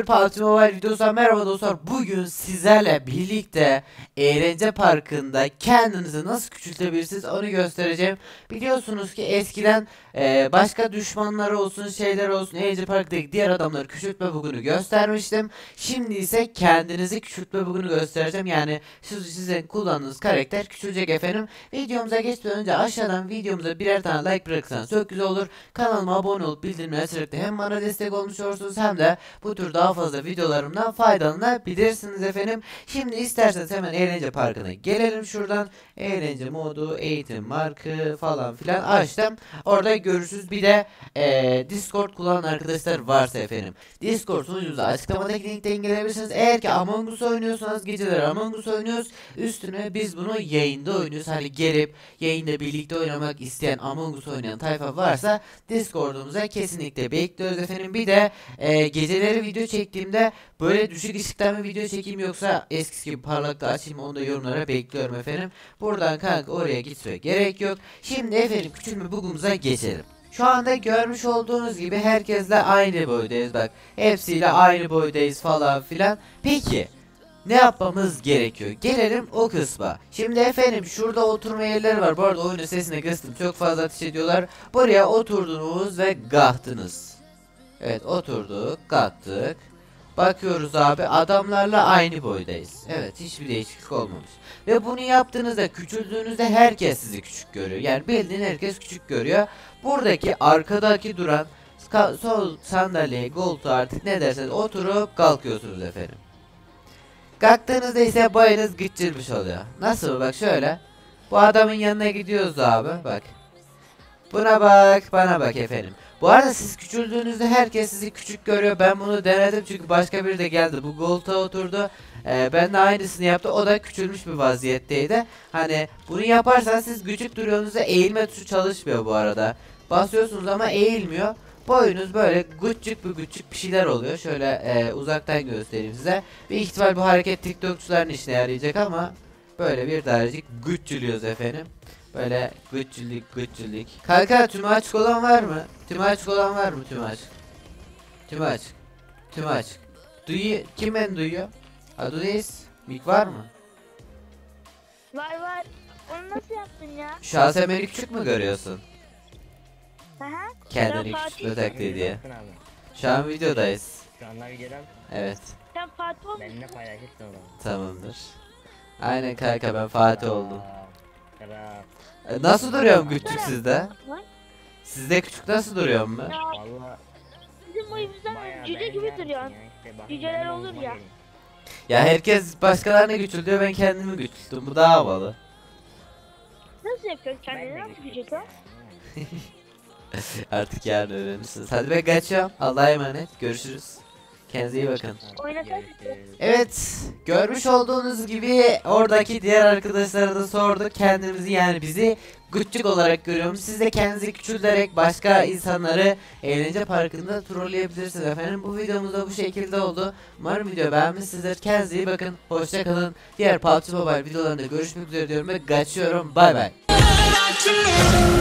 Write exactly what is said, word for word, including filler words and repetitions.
bir P U B G Mobile videosu. Merhaba dostlar. Bugün sizlerle birlikte eğlence parkında kendinizi nasıl küçültebilirsiniz onu göstereceğim. Biliyorsunuz ki eskiden e, başka düşmanları olsun, şeyler olsun, eğlence parktaki diğer adamları küçültme bugünü göstermiştim. Şimdi ise kendinizi küçültme bugünü göstereceğim. Yani siz, sizin kullandığınız karakter küçülecek efendim. Videomuza geçmeden önce aşağıdan videomuza birer tane like bırakırsanız çok güzel olur. Kanalıma abone olup bildirimleri açarak da hem bana destek olmuş olursunuz hem de bu tür daha fazla videolarımdan faydalanabilirsiniz efendim. Şimdi isterseniz hemen eğlence parkına gelelim şuradan. Eğlence modu, eğitim markı falan filan açtım. Orada görürsünüz. Bir de ee, Discord kullanan arkadaşlar varsa efendim, Discord sunucumuza açıklamadaki linkten gelebilirsiniz. Eğer ki Among Us oynuyorsanız, geceleri Among Us oynuyoruz. Üstüne biz bunu yayında oynuyoruz. Hani gelip yayında birlikte oynamak isteyen, Among Us oynayan tayfa varsa Discord'umuza kesinlikle bekliyoruz efendim. Bir de e, geceleri video çektiğimde böyle düşük ışıktan bir video çekeyim, yoksa eskisi gibi parlakta açayım, onu da yorumlara bekliyorum efendim. Buradan kanka oraya gitmeye gerek yok. Şimdi efendim küçülme bugumuza geçelim. Şu anda görmüş olduğunuz gibi herkesle aynı boydayız, bak hepsiyle aynı boydayız falan filan. Peki ne yapmamız gerekiyor? Gelelim o kısma. Şimdi efendim şurada oturma yerleri var. Bu arada oyunun sesine kıstım, çok fazla ateş ediyorlar. Buraya oturdunuz ve kalktınız. Evet, oturduk, kalktık. Bakıyoruz abi, adamlarla aynı boydayız. Evet, hiçbir değişiklik olmamış. Ve bunu yaptığınızda, küçüldüğünüzde herkes sizi küçük görüyor. Yani bildiğin herkes küçük görüyor. Buradaki arkadaki duran sol sandalyeye, koltuğa, artık ne derseniz oturup kalkıyorsunuz efendim. Kalktığınızda ise boyunuz gıçırmış oluyor. Nasıl? Bak şöyle. Bu adamın yanına gidiyoruz abi, bak. Buna bak, bana bak efendim. Bu arada siz küçüldüğünüzde herkes sizi küçük görüyor. Ben bunu denedim çünkü başka biri de geldi. Bu koltuğa oturdu. Ee, ben de aynısını yaptı. O da küçülmüş bir vaziyetteydi. Hani bunu yaparsanız siz küçük duruyorsunuz da eğilme tuşu çalışmıyor bu arada. Basıyorsunuz ama eğilmiyor. Boyunuz böyle küçük bir küçük bir şeyler oluyor. Şöyle e, uzaktan göstereyim size. Bir ihtimal bu hareket TikTokçuların işine yarayacak ama böyle bir tanecik küçülüyoruz efendim. Böyle güçlülük güçlülük. Kanka tümü açık olan var mı? Tümü açık olan var mı? Tümü açık. Tümü açık. Tümü açık. Duyuyor. Kim beni duyuyor? Adudis. Mik var mı? Var var. Onu nasıl yaptın ya? Şahsen beni küçük mü görüyorsun? Aha. Kendini küçültme taklidi diye. Şu an videodayız. Şu anda videoda mısın? Evet. Sen Fatih ol. Benimle paylaşırsın o zaman. Tamamdır. Aynen kanka, ben Fatih oldum. Kral. E, nasıl duruyorum küçük sizde? Sizde küçük nasıl duruyorum ben? Ya Valla bizim boyumuzdan bayağı cüce gibi benzer duruyor. misin ya? İşte bakın Cüceler benim olur omzuma ya. gelin. Ya herkes başkalarını küçültüyor, ben kendimi küçülttüm. Bu daha havalı. Nasıl yapıyorsun Ben kendini? de Nasıl güçlüyüm cüce? yani. Artık yarın öğrenirsiniz. Hadi ben kaçıyorum. Allah'a emanet. Görüşürüz. Kendinize iyi bakın. Oynasak Görüşürüz. Evet. Görmüş olduğunuz gibi oradaki diğer arkadaşlara da sorduk. Kendimizi, yani bizi küçük olarak görüyorum. Siz de kendinizi küçülterek başka insanları eğlence parkında trolleyebilirsiniz efendim. Bu videomuz da bu şekilde oldu. Umarım video beğenmişsinizdir. Kendinize iyi bakın. Hoşça kalın. Diğer P U B G Mobile videolarında görüşmek üzere diyorum ve kaçıyorum. Bay bay.